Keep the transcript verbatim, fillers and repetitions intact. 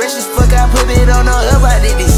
fresh as fuck, I put it on the up, I did this.